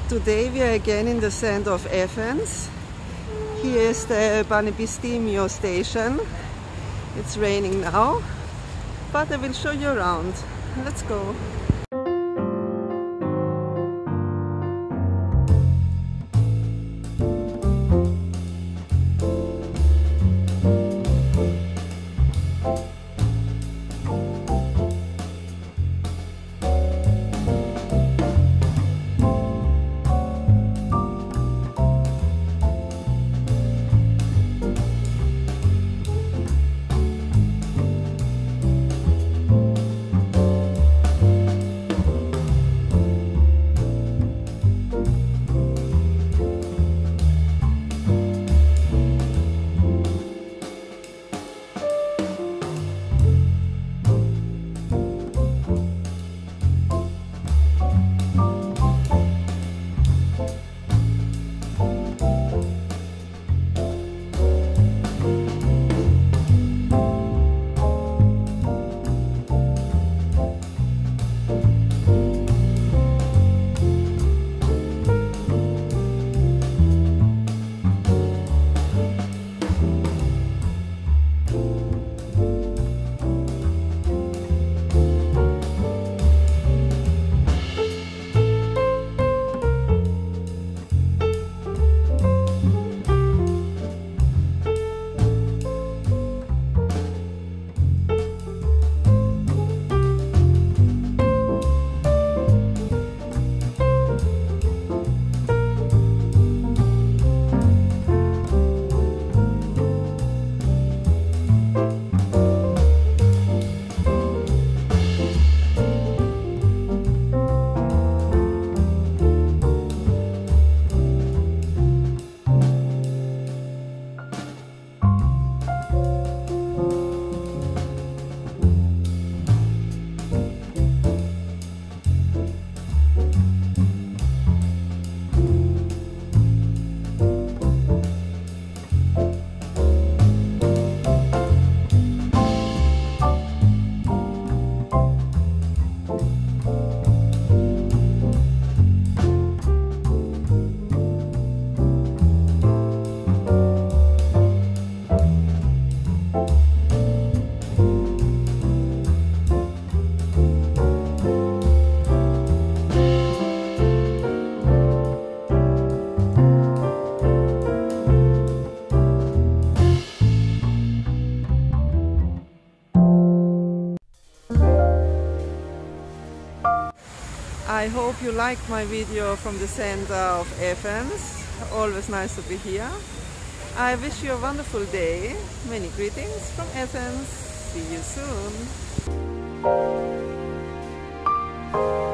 Today we are again in the center of Athens. Here is the Panepistimio Station. It's raining now, but I will show you around. Let's go. I hope you liked my video from the center of Athens. Always nice to be here. I wish you a wonderful day. Many greetings from Athens. See you soon.